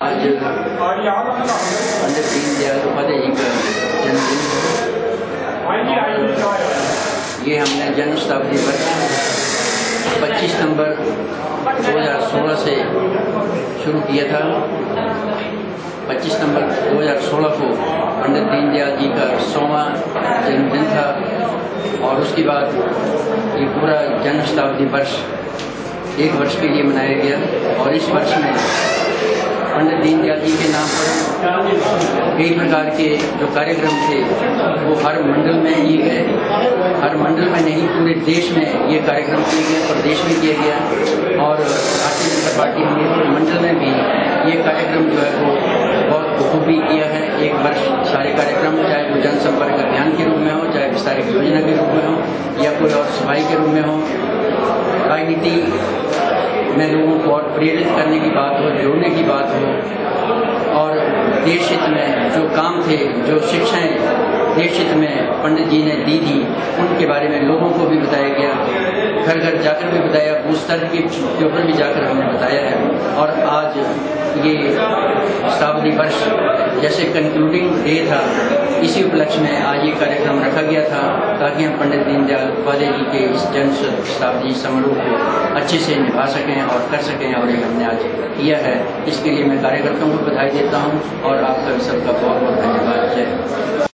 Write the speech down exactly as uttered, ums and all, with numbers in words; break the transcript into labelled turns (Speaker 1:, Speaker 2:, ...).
Speaker 1: आज पंडित दीनदयाल उपाध्याय जी का जन्मदिन है। ये हमने जन्म शताब्दी वर्ष पच्चीस सितंबर दो हज़ार सोलह से शुरू किया था। पच्चीस सितंबर दो हज़ार सोलह को पंडित दीनदयाल जी का सौवां जन्मदिन था और उसके बाद ये पूरा जन्म शताब्दी वर्ष एक वर्ष के लिए मनाया गया। और इस वर्ष में पंडित दीनदयाल जी के नाम पर कई प्रकार के जो कार्यक्रम थे वो हर मंडल में किए गए। हर मंडल में नहीं, पूरे देश में ये कार्यक्रम किए गए, प्रदेश में किया गया। और भारतीय जनता पार्टी ने मंडल में भी ये कार्यक्रम जो है वो बहुत बखूबी किया है। एक वर्ष सारे कार्यक्रम, चाहे वो जनसंपर्क अभियान के रूप में हो, चाहे विस्तारित योजना के रूप में हो, या कोई और सफाई के रूप में हो, राजनीति में लोगों को और प्रेरित करने की बात हो, जोड़ने की बात हो, और देश हित में जो काम थे, जो शिक्षाएं देश हित में पंडित जी ने दी थी, उनके बारे में लोगों को भी बताया गया। घर घर जाकर भी बताया, बूथ स्तर के ऊपर भी जाकर हमने बताया है। और आज ये शताब्दी वर्ष जैसे कंक्लूडिंग डे था, इसी उपलक्ष्य में आज ये कार्यक्रम रखा गया था ताकि हम पंडित दीनदयाल उपाध्याय जी के इस जन्म शताब्दी समारोह को अच्छे से निभा सकें और कर सकें। और ये हमने आज किया है, इसके लिए मैं कार्यकर्ताओं को बधाई देता हूँ और आप सबका बहुत बहुत धन्यवाद। जय